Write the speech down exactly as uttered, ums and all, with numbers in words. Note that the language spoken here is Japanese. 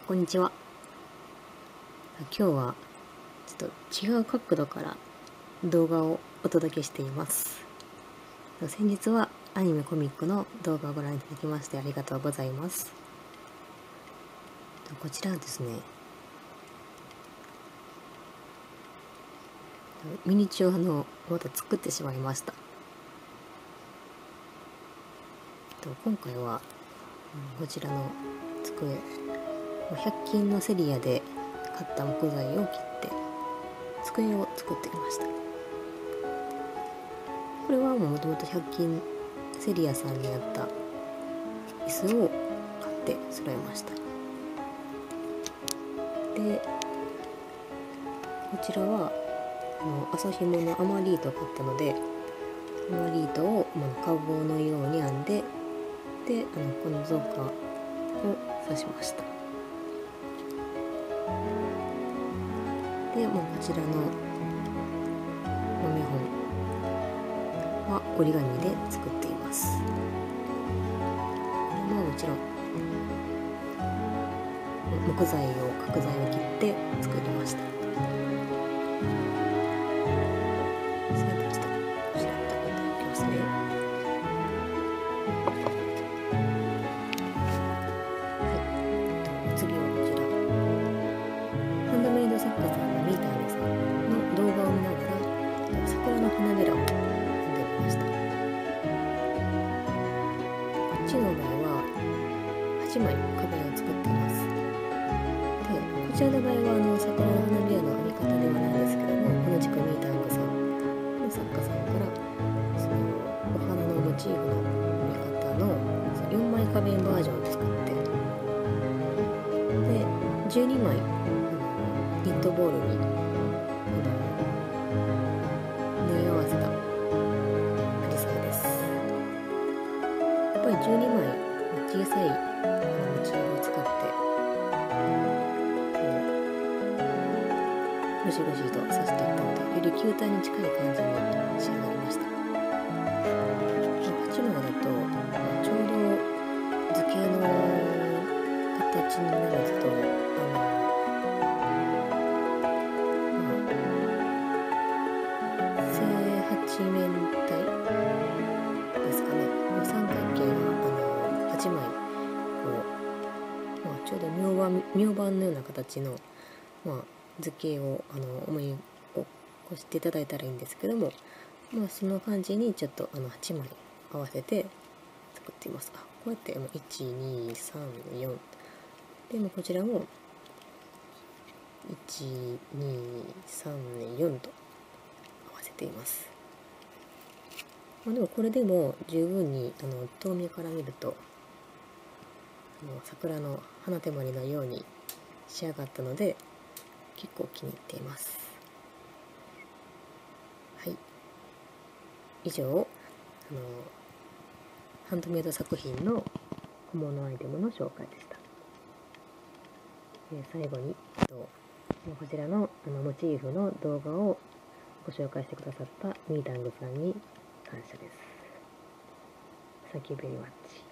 こんにちは。今日はちょっと違う角度から動画をお届けしています。先日はアニメコミックの動画をご覧いただきましてありがとうございます。こちらはですね、ミニチュアのまた作ってしまいました。今回はこちらの机、ひゃく均のセリアで買った木材を切って机を作ってみました。これはもともとひゃく均セリアさんにあった椅子を買って揃えました。でこちらはあの麻紐のアマリートを買ったので、アマリートを、まあ、カゴのように編んで、であのこの造花を刺しました。で、まあ、こちらの豆本は折り紙で作っています。これももちろん木材を角材を切って作りました。それでちょっとこちらといただきますね。はい、次はこちらハンドメイド作家さんのミーターさんの動画を見ながら桜の花びらを編んでみました。こっちの場合ははちまい壁を作っています。でこちらの場合はあの桜の花びらの編み方ではないんですけども、同じくミーターさんの作家さんからそのお花のモチーフの編み方のよんまい花弁バージョンを作って、でじゅうにまいニットボールに縫い合わせたアジサイです。やっぱりじゅうにまい小さいモチーフを使ってゴシゴシと刺していったので、より球体に近い感じに仕上がりました。こっちの方だとちょうど図形の形になるとあの面体ですかね、三角形があのはちまいこう、まあ、ちょうど明板明板のような形の、まあ、図形をあの思い起こしていただいたらいいんですけども、まあ、その感じにちょっとあのはちまい合わせて作っています。あ、こうやっていちにさんよんでもこちらもいちにさんよんと合わせています。まあ、でもこれでも十分にあの遠目から見るとあの桜の花手まりのように仕上がったので結構気に入っています。はい、以上あのハンドメイド作品の小物アイテムの紹介でした。え最後にとこちらのあのモチーフの動画をご紹介してくださったミータングさんに感謝です。Thank you very much.